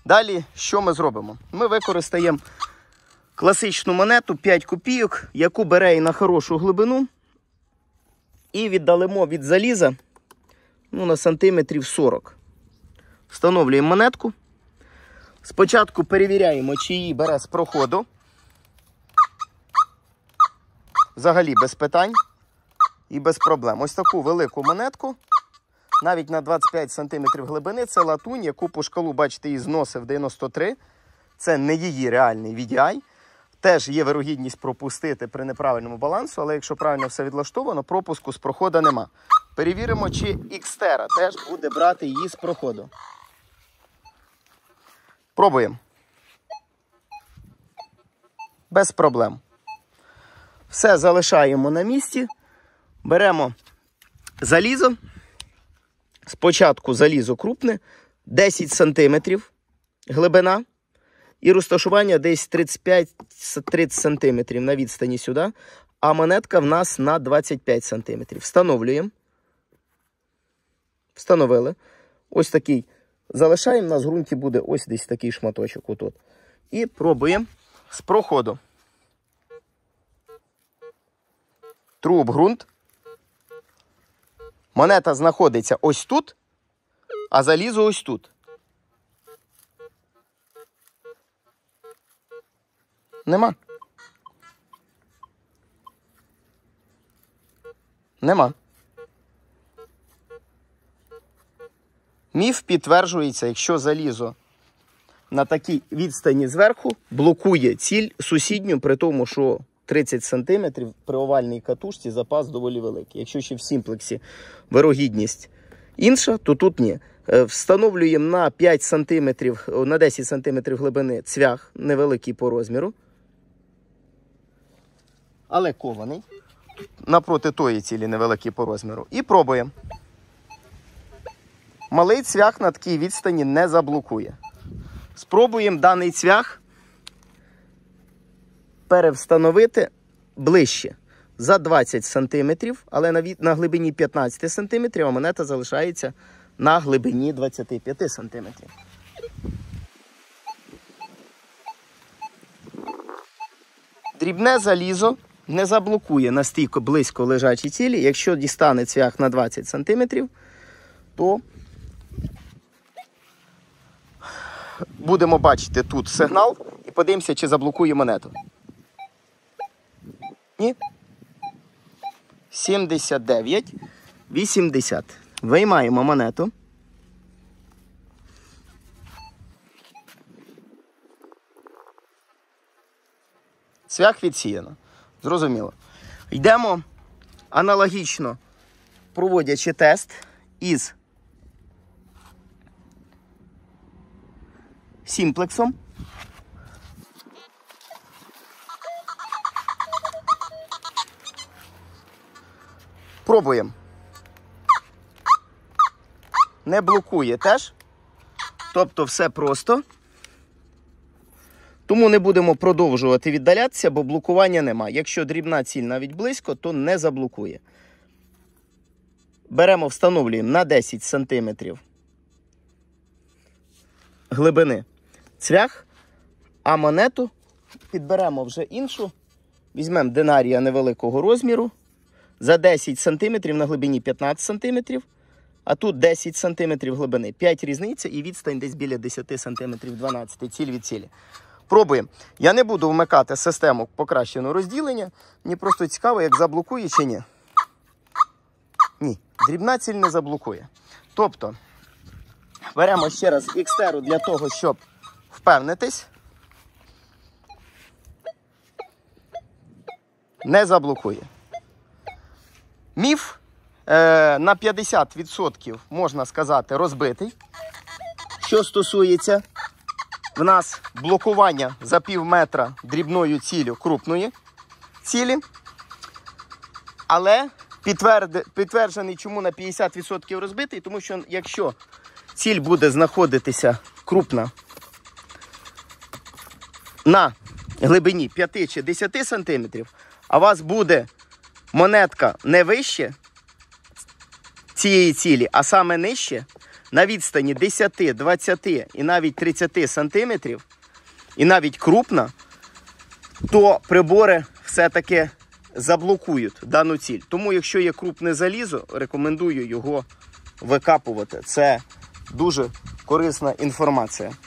Далі, що ми зробимо? Ми використаємо класичну монету 5 копійок, яку бере і на хорошу глибину. І віддалимо від заліза на сантиметрів 40. Встановлюємо монетку. Спочатку перевіряємо, чи її бере з проходу. Взагалі без питань і без проблем. Ось таку велику монетку, навіть на 25 см глибини, це латунь, яку по шкалу, бачите, її зносив 93. Це не її реальний VDI. Теж є вирогідність пропустити при неправильному балансу, але якщо правильно все відлаштовано, пропуску з проходу нема. Перевіримо, чи Xterra теж буде брати її з проходу. Пробуємо. Без проблем. Все залишаємо на місці. Беремо залізо. Спочатку залізо крупне, 10 см глибина. І розташування десь 35-30 см на відстані сюди. А монетка в нас на 25 см. Встановлюємо. Встановили. Ось такий. Залишаємо, на ґрунті буде ось десь такий шматочок. Отут. І пробуємо з проходу. Тру об ґрунт. Монета знаходиться ось тут, а залізо ось тут. Нема. Нема. Міф підтверджується, якщо залізо на такій відстані зверху блокує ціль сусідню, при тому, що 30 см при овальній катушці запас доволі великий. Якщо ще в сімплексі вирогідність інша, то тут ні. Встановлюємо на 5 см, на 10 см глибини цвях, невеликий по розміру, але кований. Напроти тої цілі невеликий по розміру. І пробуємо. Малий цвях на такій відстані не заблокує. Спробуємо даний цвях перевстановити ближче. За 20 см, але на глибині 15 см, а монета залишається на глибині 25 см. Дрібне залізо не заблокує настільки близько лежачі цілі. Якщо дістане цвях на 20 см, то будемо бачити тут сигнал і подивимося, чи заблокує монету. Ні. 79, 80. Виймаємо монету. Цвях відсіяно. Зрозуміло. Йдемо аналогічно, проводячи тест із сімплексом. Пробуємо. Не блокує теж. Тобто все просто. Тому не будемо продовжувати віддалятися, бо блокування нема. Якщо дрібна ціль навіть близько, то не заблокує. Беремо, встановлюємо на 10 см глибини цвях, а монету підберемо вже іншу. Візьмемо динарія невеликого розміру. За 10 см на глибині 15 см, а тут 10 см глибини. 5 різниця і відстань десь біля 10 см, 12 ціль від цілі. Пробуємо. Я не буду вмикати систему покращеного розділення. Мені просто цікаво, як заблокує чи ні. Ні, дрібна ціль не заблокує. Тобто, беремо ще раз Xterra для того, щоб впевнитись. Не заблокує. Міф на 50% можна сказати розбитий. Що стосується в нас блокування за пів метра дрібною ціллю крупної цілі. Але підтверджений чому на 50% розбитий, тому що якщо ціль буде знаходитися крупна на глибині 5 чи 10 см, а у вас буде монетка не вище цієї цілі, а саме нижче, на відстані 10, 20 і навіть 30 сантиметрів, і навіть крупна, то прибори все-таки заблокують дану ціль. Тому, якщо є крупне залізо, рекомендую його викапувати. Це дуже корисна інформація.